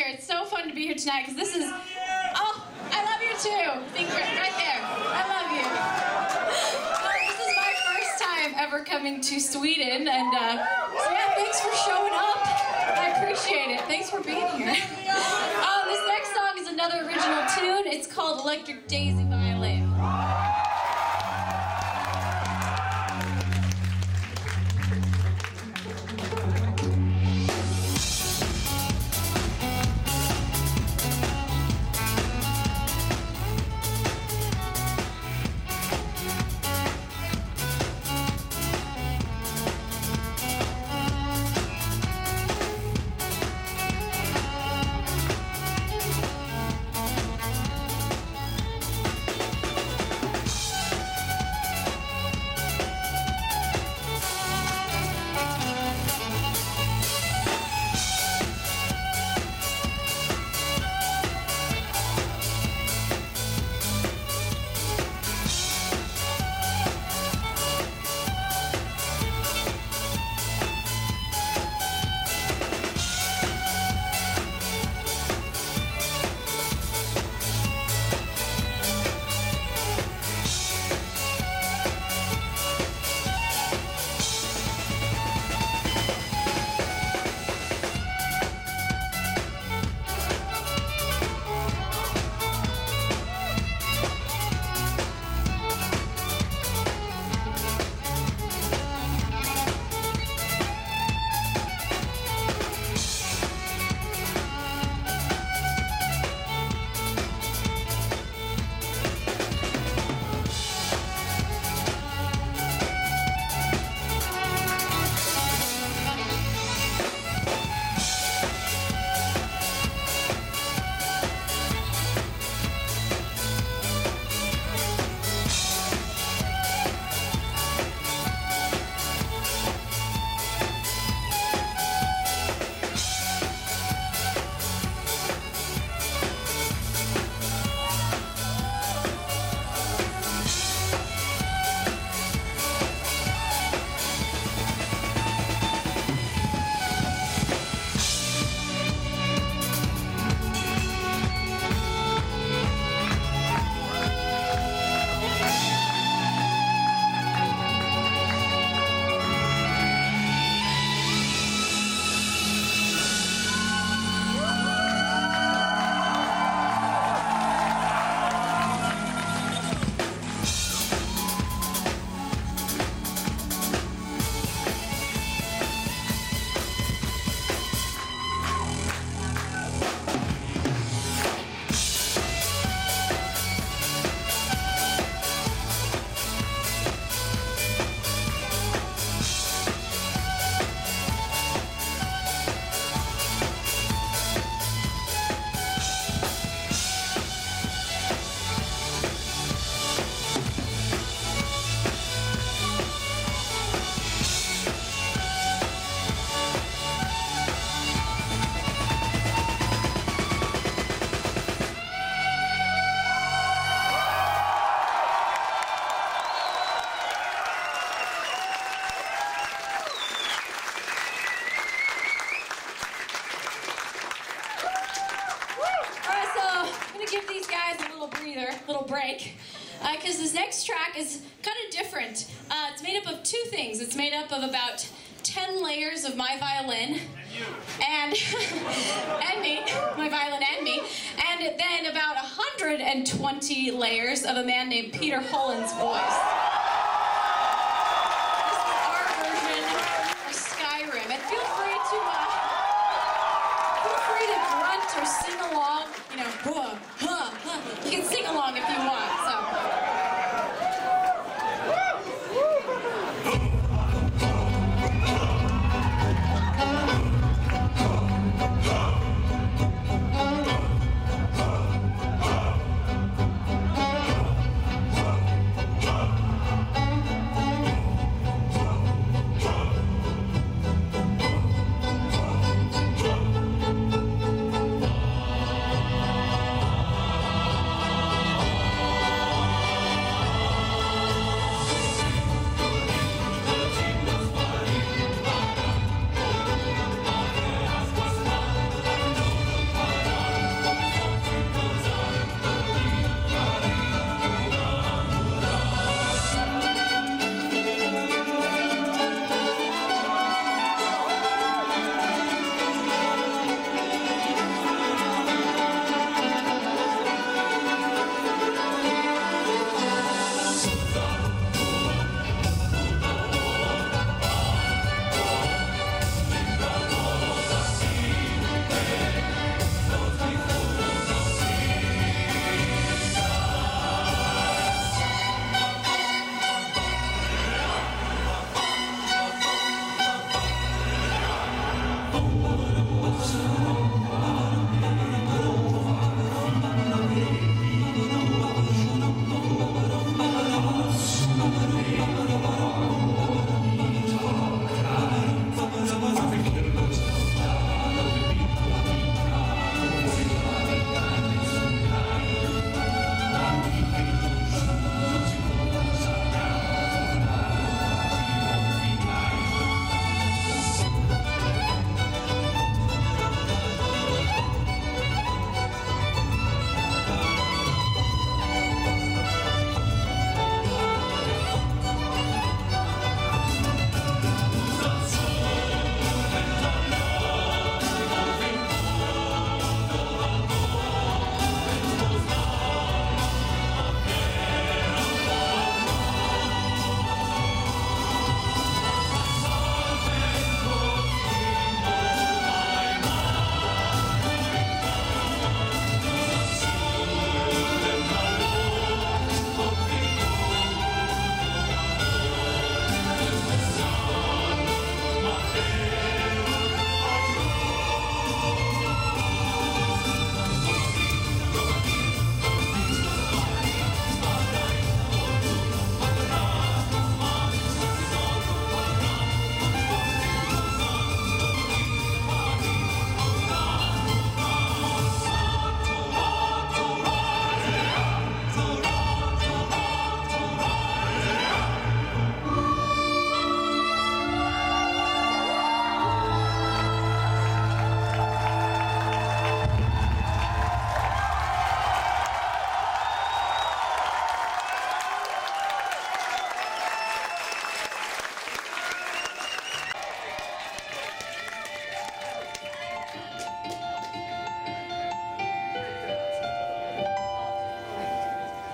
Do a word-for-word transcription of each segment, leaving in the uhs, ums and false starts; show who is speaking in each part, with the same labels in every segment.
Speaker 1: here. It's so fun to be here tonight because this is, oh, I love you too. Think right, right there. I love you. Well, this is my first time ever coming to Sweden, and uh, so yeah, thanks for showing up. I appreciate it. Thanks for being here. Uh, this next song is another original tune. It's called Electric Daisy Violin. Little break, because uh, this next track is kind of different. Uh, it's made up of two things. It's made up of about ten layers of my violin, and and me, my violin and me, and then about one hundred twenty layers of a man named Peter Holland's voice. This is our version of Skyrim, and feel free to uh, feel free to grunt or sing along. You know, huh, huh, huh. You can sing along if you want. So.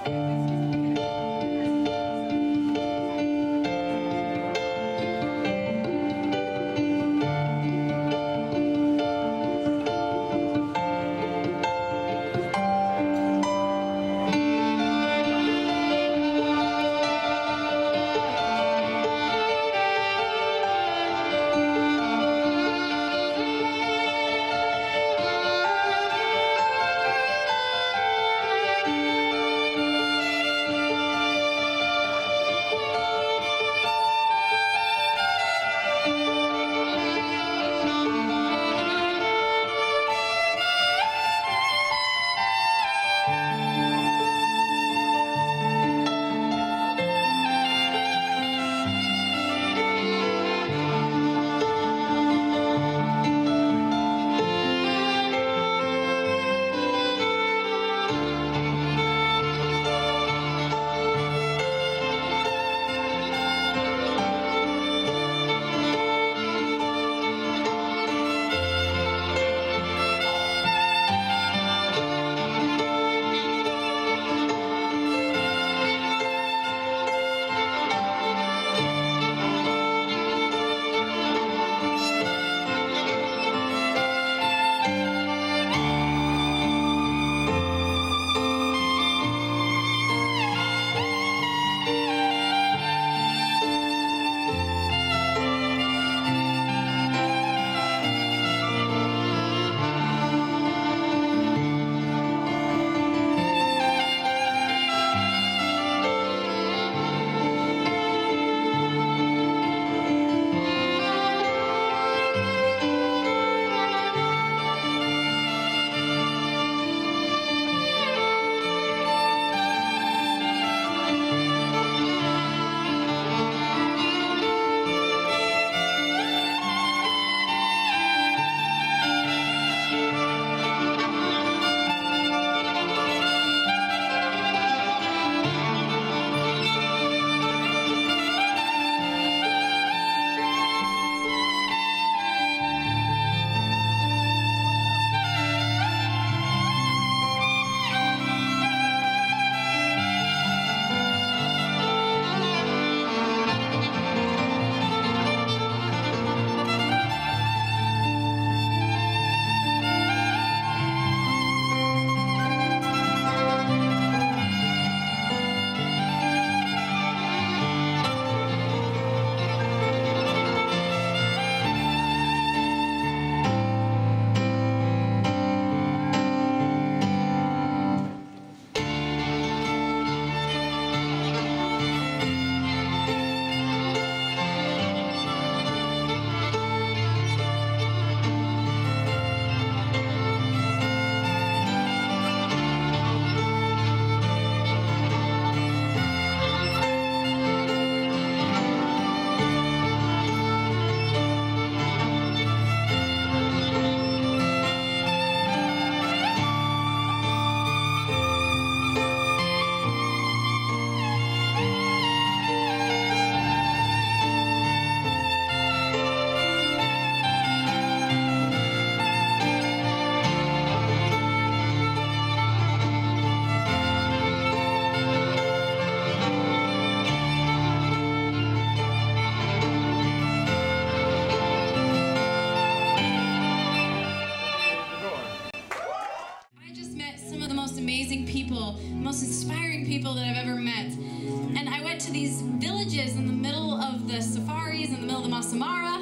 Speaker 1: people that I've ever met. And I went to these villages in the middle of the safaris, in the middle of the Masai Mara,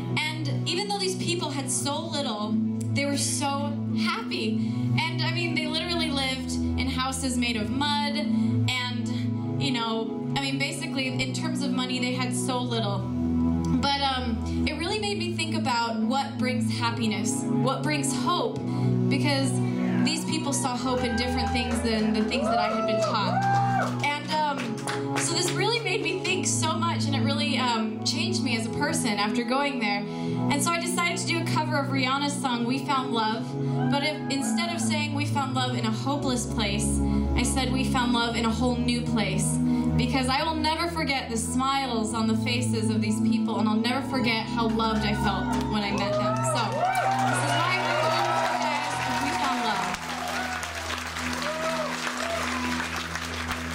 Speaker 1: and even though these people had so little, they were so happy. And I mean, they literally lived in houses made of mud, and, you know, I mean, basically, in terms of money, they had so little. But um, it really made me think about what brings happiness, what brings hope, because these people saw hope in different things than the things that I had been taught. And um, so this really made me think so much, and it really um, changed me as a person after going there. And so I decided to do a cover of Rihanna's song, We Found Love. But if, instead of saying we found love in a hopeless place, I said we found love in a whole new place. Because I will never forget the smiles on the faces of these people, and I'll never forget how loved I felt when I met them. So, this is my version for you guys of We Found Love.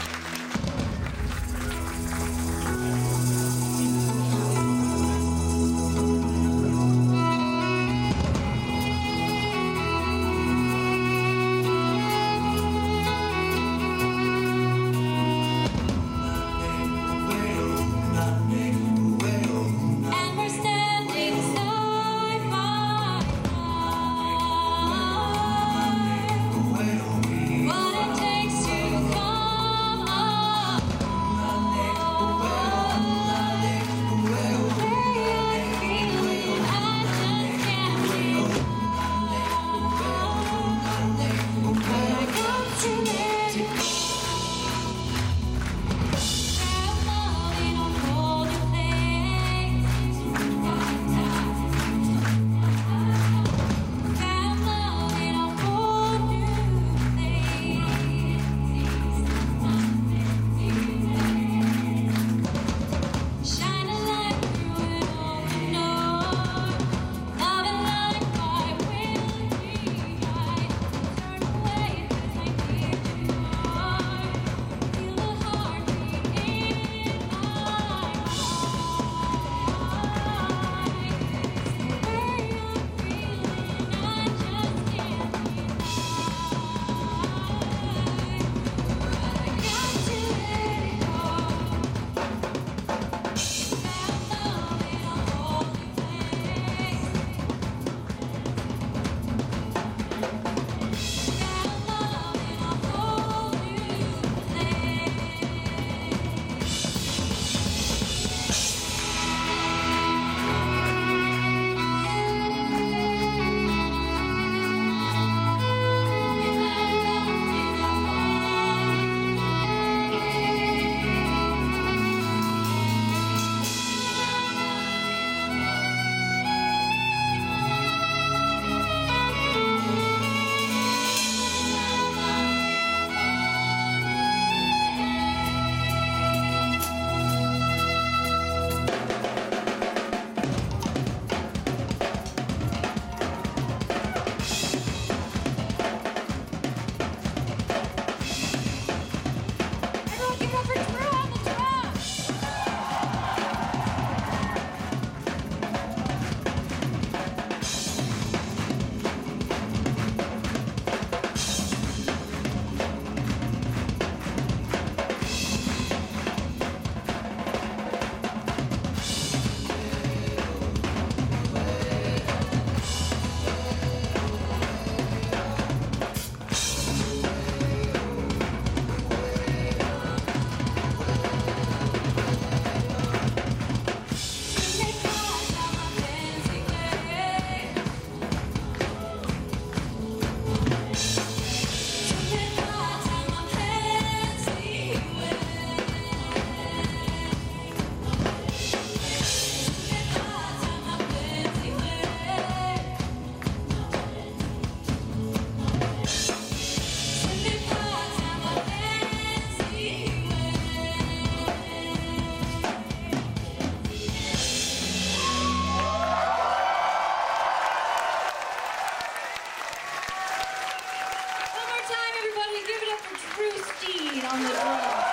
Speaker 1: Bruce on the drum.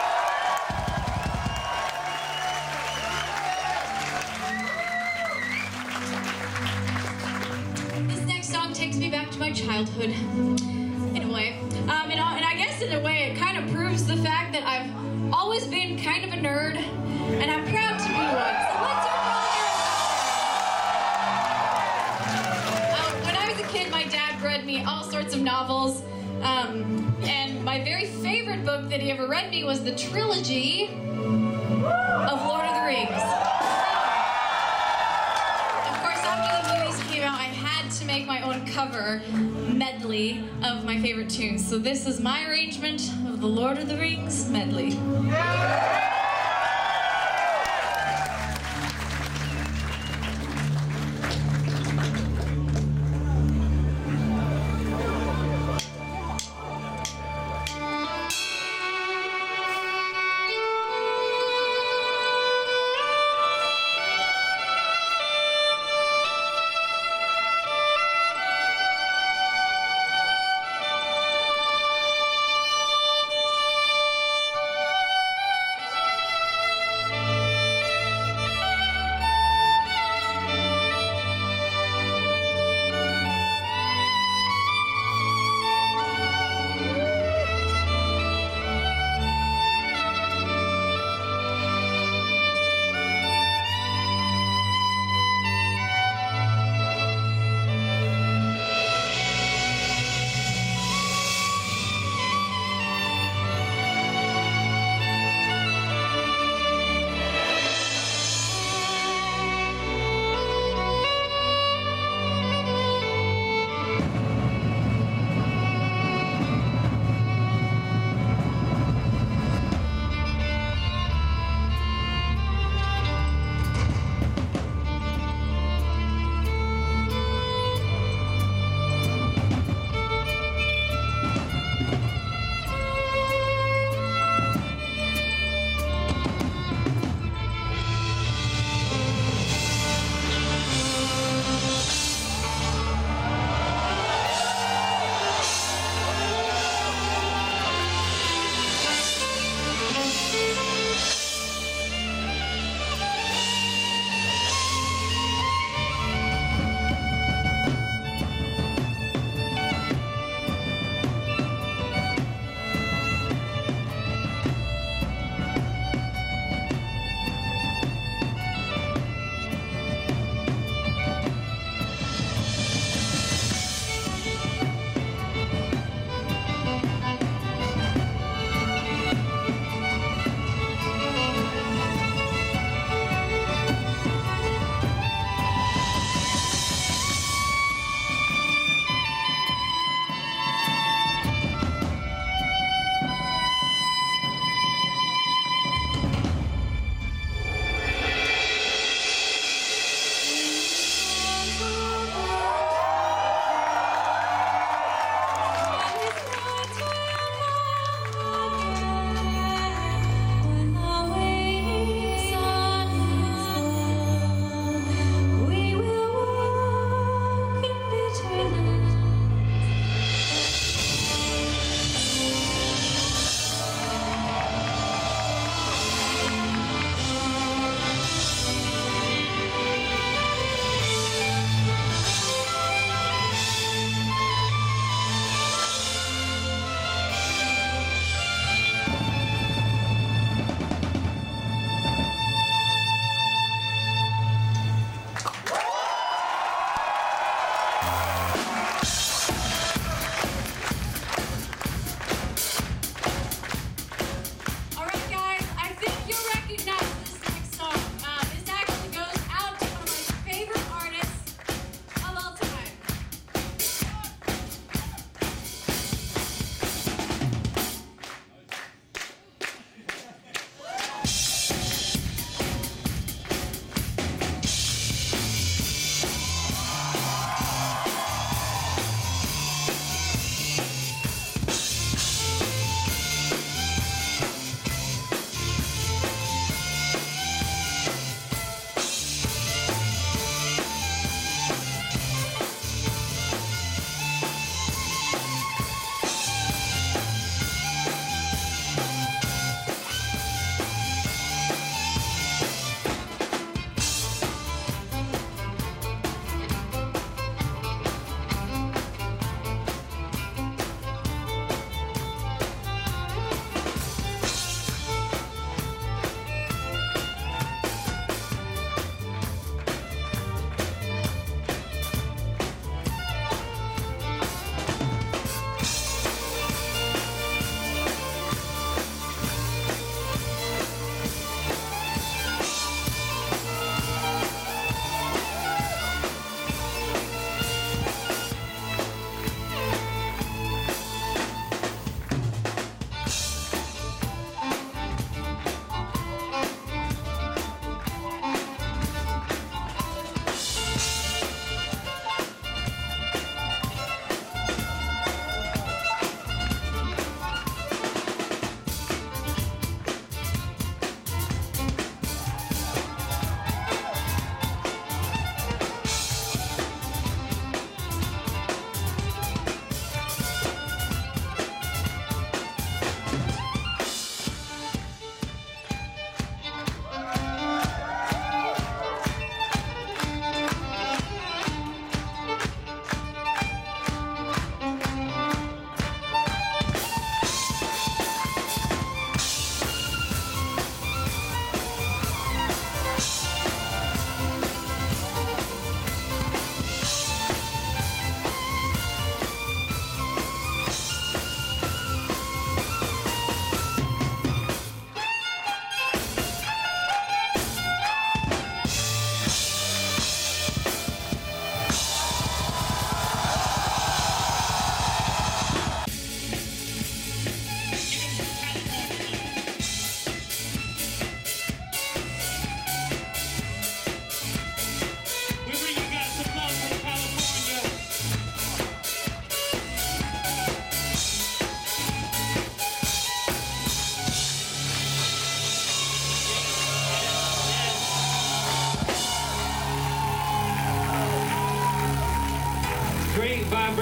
Speaker 1: This next song takes me back to my childhood, in a way. Um, and, and I guess in a way it kind of proves the fact that I've always been kind of a nerd, and I'm proud to be one. So let's hear uh, When I was a kid, my dad read me all sorts of novels. Um, and my very favorite book that he ever read me was the trilogy of Lord of the Rings. Of course, after the movies came out, I had to make my own cover medley of my favorite tunes. So this is my arrangement of the Lord of the Rings medley.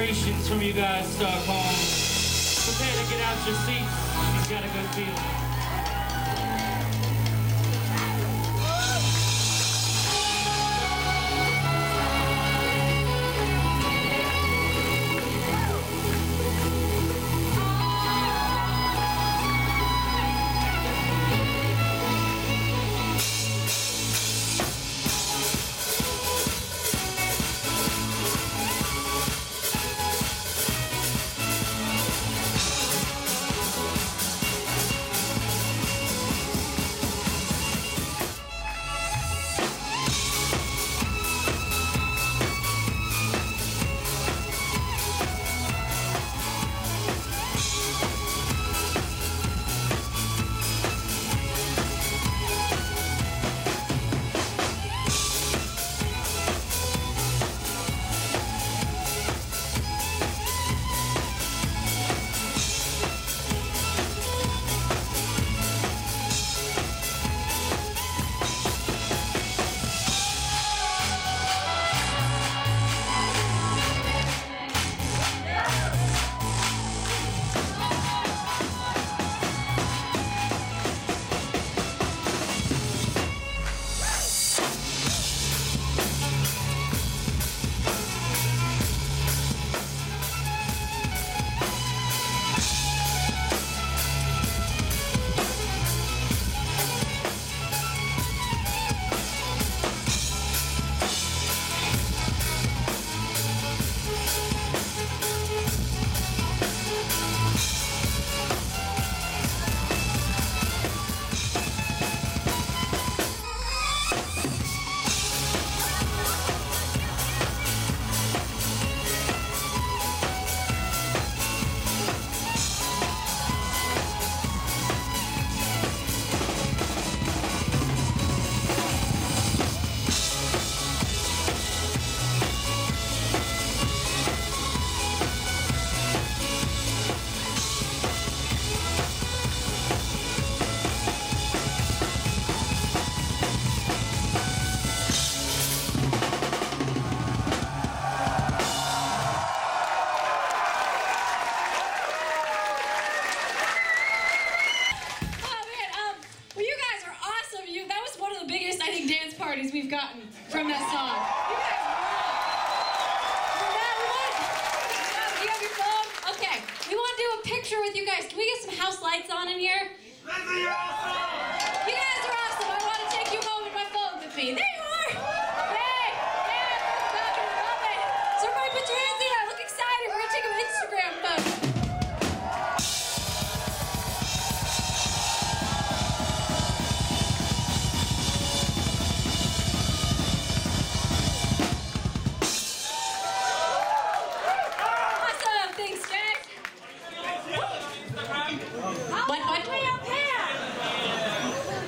Speaker 2: vibrations from you guys, Stockholm. Prepare to get out your seats. She's got a good feeling.
Speaker 1: We've gotten from that song. You guys rock. That one. Do you have your phone? Okay. We want to do a picture with you guys. Can we get some house lights on in here?
Speaker 3: Lindsay, you're awesome!
Speaker 1: You guys are awesome. I want to take you home with my phone with me. There you are. Hey. Yeah. Fucking love it. So everybody put your hands in there. Look excited. We're going to take an Instagram photo. What, what? Way up here!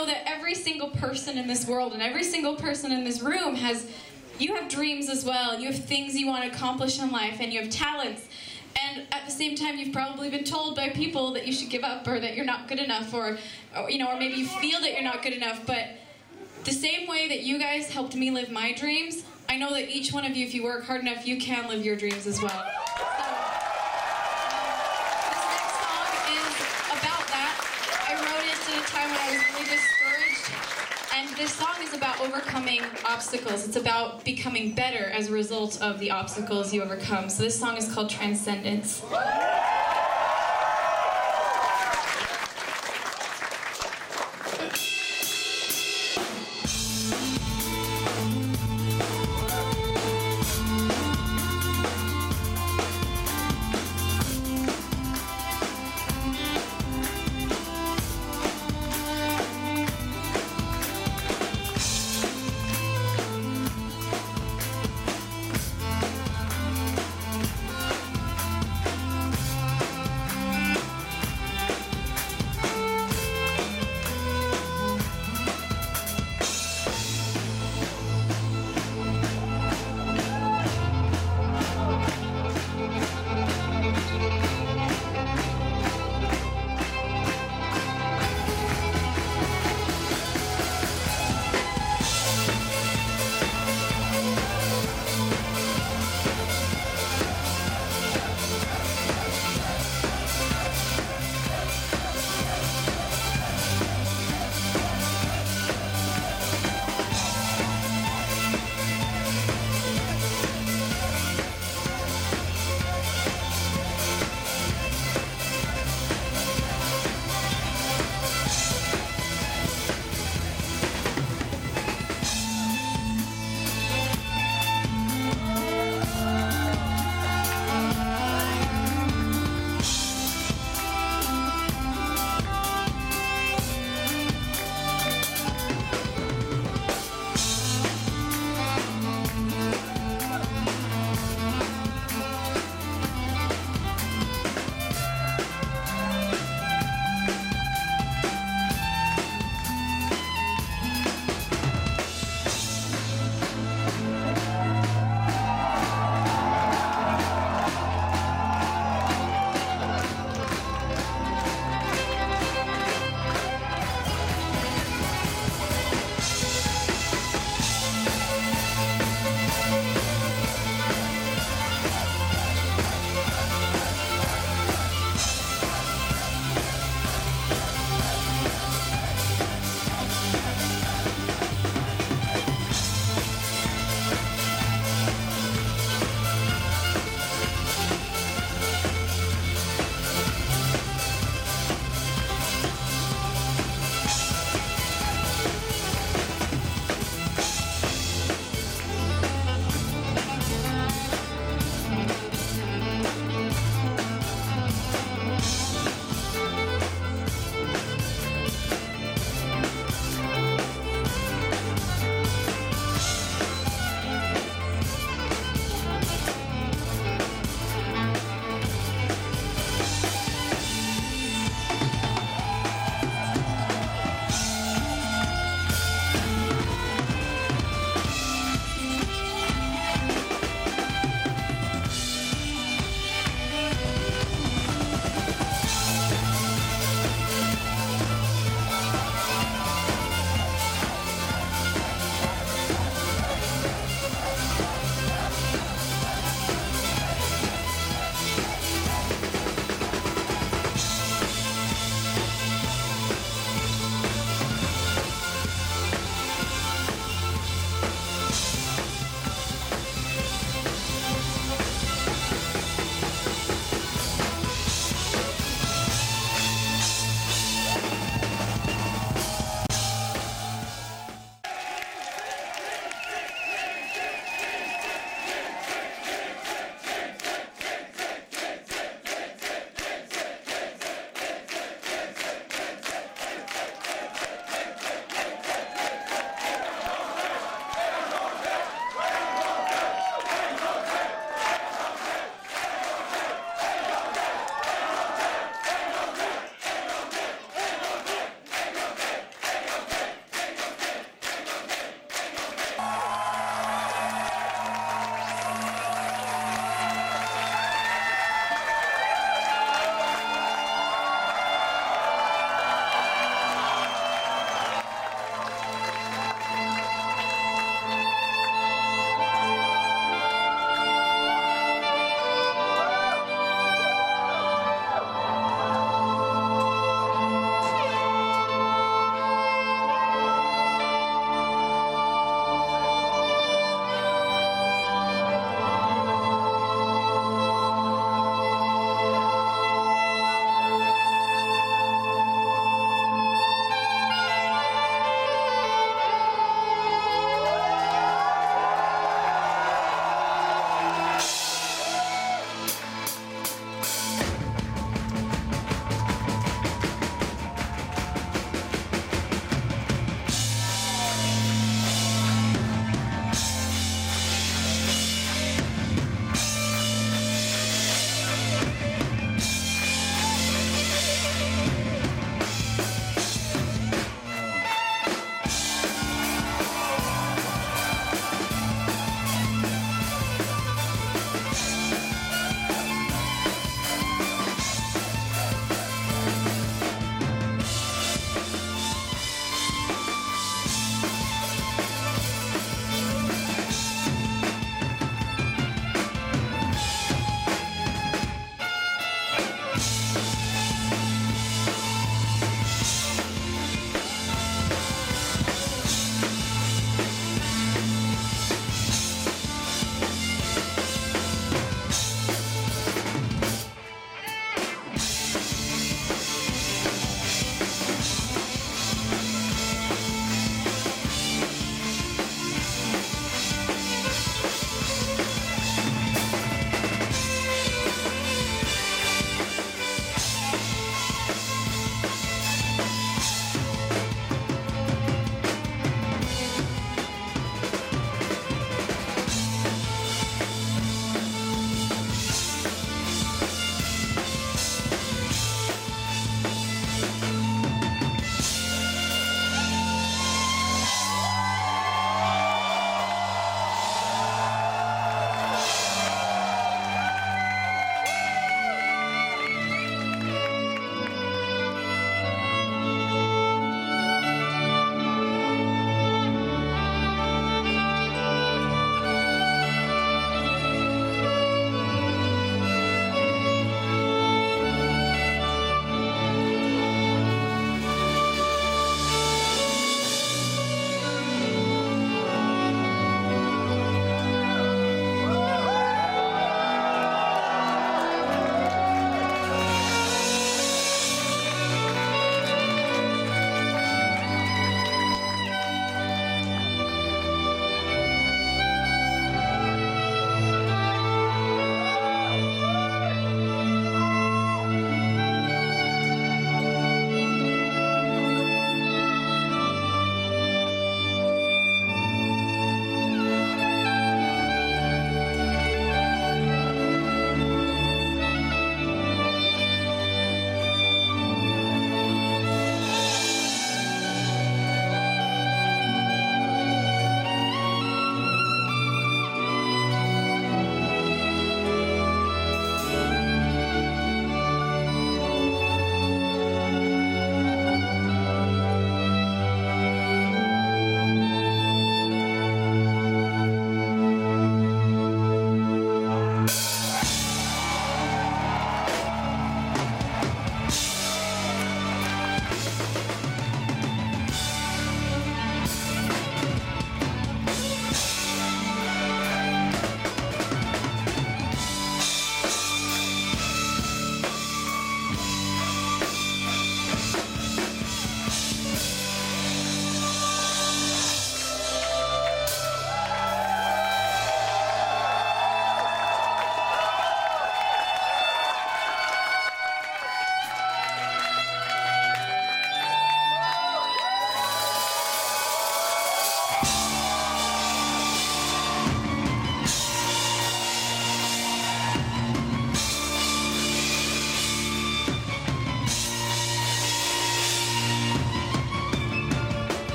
Speaker 1: know that every single person in this world and every single person in this room has, you have dreams as well. You have things you want to accomplish in life, and you have talents. And at the same time, you've probably been told by people that you should give up, or that you're not good enough, or, or you know, or maybe you feel that you're not good enough. But the same way that you guys helped me live my dreams, I know that each one of you, if you work hard enough, you can live your dreams as well. So, this next song is about that. I wrote it at a time when I was really discouraged. And this song is about overcoming obstacles. It's about becoming better as a result of the obstacles you overcome. So this song is called Transcendence.